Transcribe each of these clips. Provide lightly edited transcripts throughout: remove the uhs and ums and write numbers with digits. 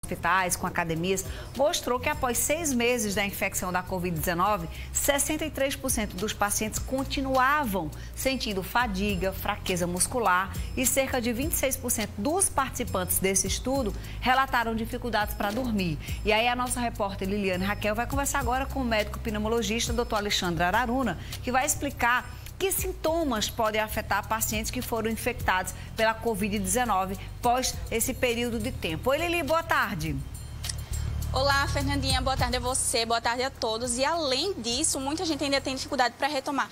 hospitais, com academias, mostrou que após 6 meses da infecção da Covid-19, 63% dos pacientes continuavam sentindo fadiga, fraqueza muscular e cerca de 26% dos participantes desse estudo relataram dificuldades para dormir. E aí a nossa repórter Liliane Raquel vai conversar agora com o médico pneumologista, Dr. Alexandre Araruna, que vai explicar que sintomas podem afetar pacientes que foram infectados pela Covid-19 pós esse período de tempo. Oi, Lili, boa tarde. Olá, Fernandinha, boa tarde a você, boa tarde a todos. E além disso, muita gente ainda tem dificuldade para retomar.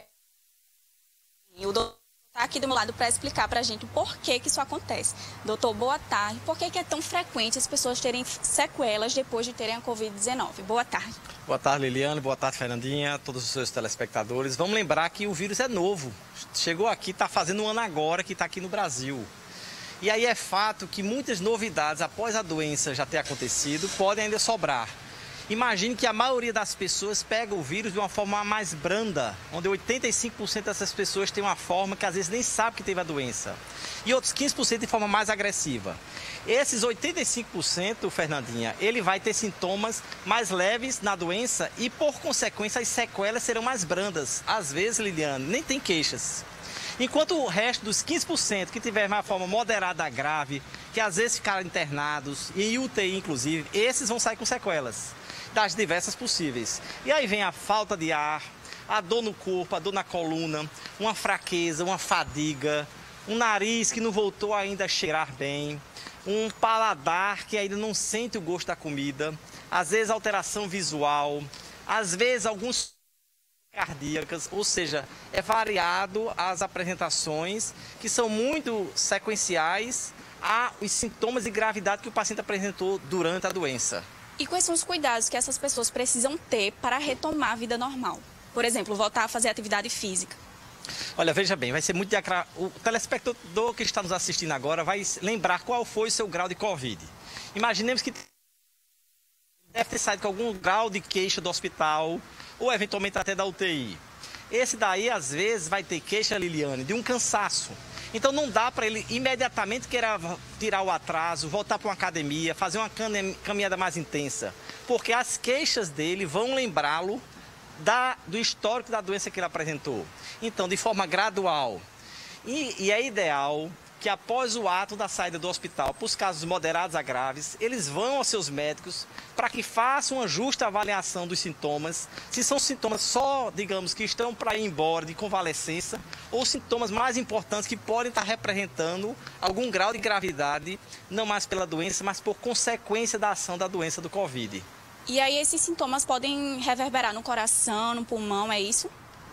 O doutor está aqui do meu lado para explicar para a gente o porquê que isso acontece. Doutor, boa tarde. Por que é tão frequente as pessoas terem sequelas depois de terem a Covid-19? Boa tarde. Boa tarde, Liliane. Boa tarde, Fernandinha, todos os seus telespectadores. Vamos lembrar que o vírus é novo. Chegou aqui, está fazendo um ano agora que está aqui no Brasil. E aí é fato que muitas novidades após a doença já ter acontecido podem ainda sobrar. Imagine que a maioria das pessoas pega o vírus de uma forma mais branda, onde 85% dessas pessoas têm uma forma que às vezes nem sabe que teve a doença. E outros 15% de forma mais agressiva. Esses 85%, Fernandinha, ele vai ter sintomas mais leves na doença e, por consequência, as sequelas serão mais brandas. Às vezes, Liliane, nem tem queixas. Enquanto o resto dos 15% que tiver uma forma moderada a grave, que às vezes ficaram internados, em UTI inclusive, esses vão sair com sequelas das diversas possíveis. E aí vem a falta de ar, a dor no corpo, a dor na coluna, uma fraqueza, uma fadiga, um nariz que não voltou ainda a cheirar bem, um paladar que ainda não sente o gosto da comida, às vezes alteração visual, às vezes alguns cardíacas, ou seja, é variado as apresentações que são muito sequenciais aos sintomas de gravidade que o paciente apresentou durante a doença. E quais são os cuidados que essas pessoas precisam ter para retomar a vida normal? Por exemplo, voltar a fazer atividade física. Olha, veja bem, vai ser muito... O telespectador que está nos assistindo agora vai lembrar qual foi o seu grau de Covid. Imaginemos que deve ter saído com algum grau de queixa do hospital ou eventualmente até da UTI. Esse daí, às vezes, vai ter queixa, Liliane, de um cansaço. Então não dá para ele imediatamente querer tirar o atraso, voltar para uma academia, fazer uma caminhada mais intensa. Porque as queixas dele vão lembrá-lo do histórico da doença que ele apresentou. Então, de forma gradual. E é ideal que após o ato da saída do hospital, para os casos moderados a graves, eles vão aos seus médicos para que façam uma justa avaliação dos sintomas, se são sintomas só, digamos, que estão para ir embora de convalescença, ou sintomas mais importantes que podem estar representando algum grau de gravidade, não mais pela doença, mas por consequência da ação da doença do Covid. E aí esses sintomas podem reverberar no coração, no pulmão, é isso?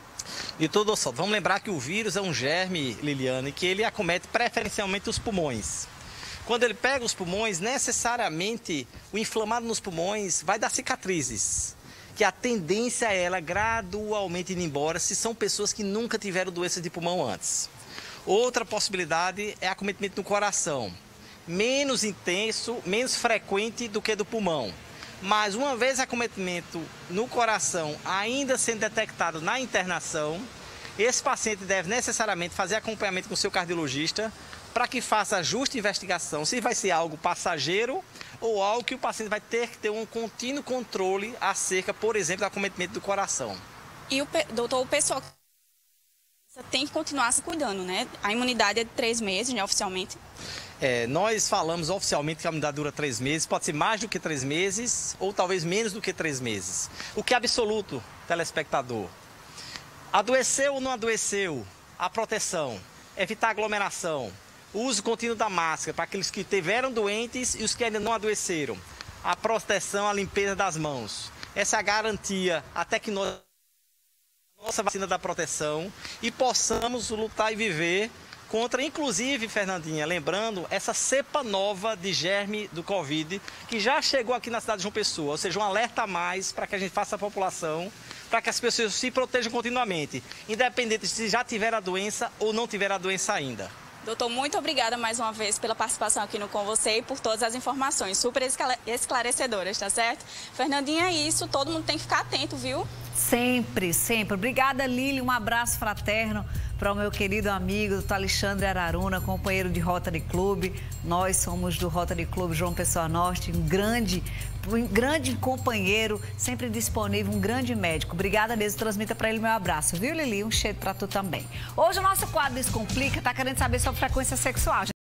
De todo o vamos lembrar que o vírus é um germe, Liliane, que ele acomete preferencialmente os pulmões. Quando ele pega os pulmões, necessariamente o inflamado nos pulmões vai dar cicatrizes, que a tendência é ela gradualmente ir embora se são pessoas que nunca tiveram doença de pulmão antes. Outra possibilidade é acometimento no coração, menos intenso, menos frequente do que do pulmão. Mas uma vez acometimento no coração ainda sendo detectado na internação, esse paciente deve necessariamente fazer acompanhamento com o seu cardiologista para que faça a justa investigação se vai ser algo passageiro ou algo que o paciente vai ter que ter um contínuo controle acerca, por exemplo, do acometimento do coração. E doutor, o pessoal tem que continuar se cuidando, né? A imunidade é de 3 meses, né, oficialmente. Nós falamos oficialmente que a imunidade dura 3 meses, pode ser mais do que 3 meses ou talvez menos do que 3 meses. O que é absoluto, telespectador? Adoeceu ou não adoeceu? A proteção, evitar aglomeração, o uso contínuo da máscara para aqueles que estiveram doentes e os que ainda não adoeceram. A proteção, a limpeza das mãos. Essa é a garantia até que nossa vacina da proteção e possamos lutar e viver contra, inclusive, Fernandinha, lembrando, essa cepa nova de germe do Covid, que já chegou aqui na cidade de João Pessoa, ou seja, um alerta a mais para que a gente faça a população, para que as pessoas se protejam continuamente, independente de se já tiver a doença ou não tiver a doença ainda. Doutor, muito obrigada mais uma vez pela participação aqui no Com Você e por todas as informações super esclarecedoras, tá certo? Fernandinha, é isso, todo mundo tem que ficar atento, viu? Sempre, sempre. Obrigada, Lili, um abraço fraterno para o meu querido amigo, doutor Alexandre Araruna, companheiro de Rotary Club. Nós somos do Rotary Club João Pessoa Norte, um grande companheiro, sempre disponível, um grande médico. Obrigada mesmo, transmita para ele meu abraço, viu, Lili? Um cheiro para tu também. Hoje o nosso quadro Descomplica tá querendo saber sobre frequência sexual.